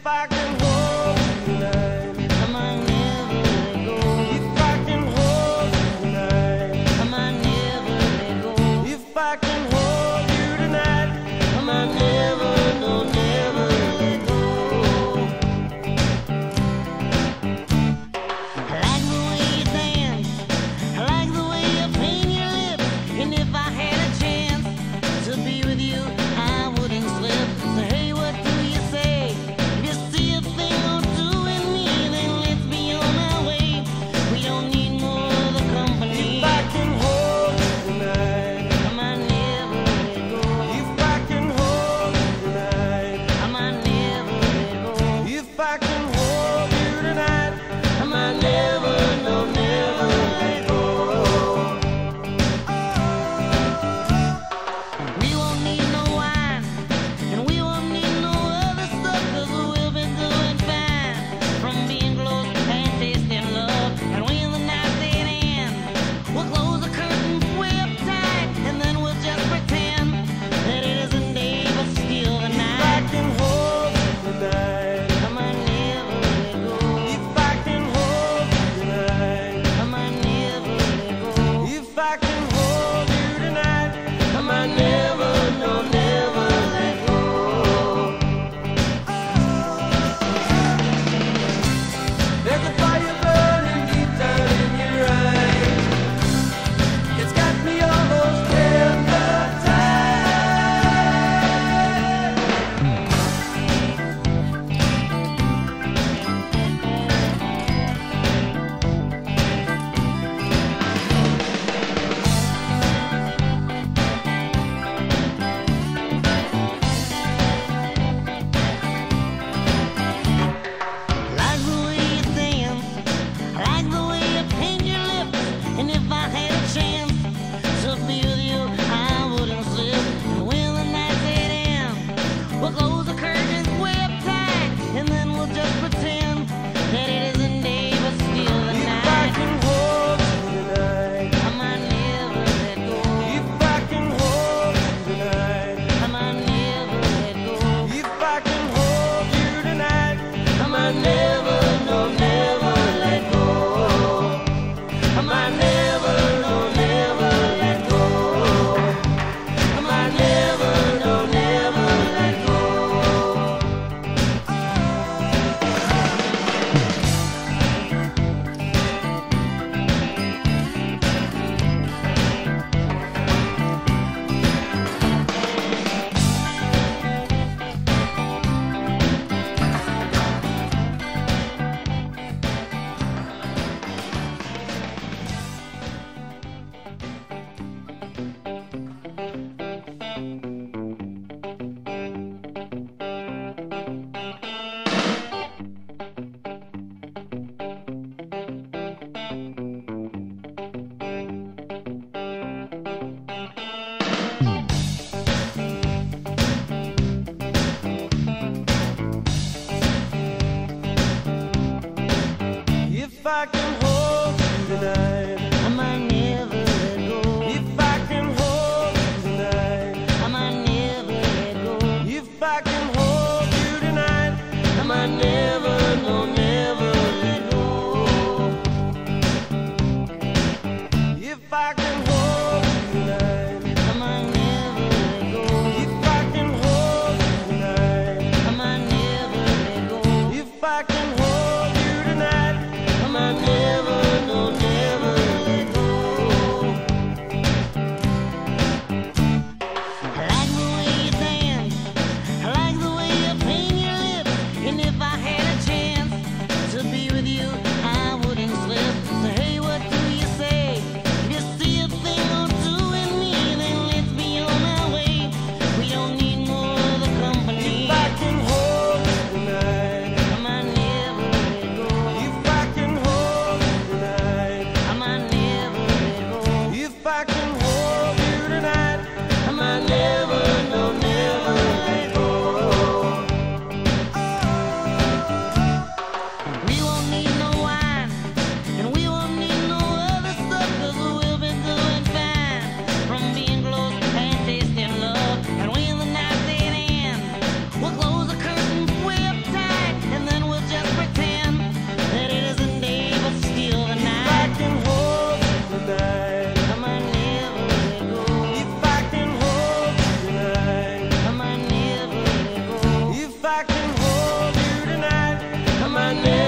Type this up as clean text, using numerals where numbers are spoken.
If I can hold you tonight, I might never let go. If I can hold you tonight, I might never let go. If I can hold you tonight, I might never, no, never let go. I like the way you dance, I like the way you paint your lips, and if I had a chance to be with you, I wouldn't slip. So hey, what do you say? If you see a thing or two in me, then let's be on our way. We don't need more of the company. If I can hold you tonight, I might never let go. If I can hold you tonight, I might never let go. If I can hold you tonight, I might never, no, never let go. We won't need no wine, and we won't need no other stuff, 'cause we'll be doing fine from being close and tasting love. And when the night's at end, we'll close the curtains way up tight, and then we'll just pretend that it isn't day but still the night. If I can hold you tonight, I might never let go. If I can hold you tonight, I might never let go. If I can hold you tonight, I might never, no, never let go. There's a fire burning deep down in your eyes. It's got me almost hypnotized. Like the way you dance, like the way you paint your lips, and if I had a chance to be with you, I wouldn't slip. And when the night's at end, we'll close the curtains way up tight, and then we'll just pretend that it isn't day but still the night. If I can hold you tonight, I might never let go. If I can hold you tonight, I might never let go. If I can hold you tonight, I might never, no, never let go. I might never, no, never let go. I might never, no, never let go. If I can hold you tonight, I might never let go. If I can hold you tonight, I might never let go. If I can hold you tonight, I might never, no, never let go. If I can hold you tonight, I might never let go. If I can hold you tonight, I might never let go. If I can hold you tonight, I might never. my name.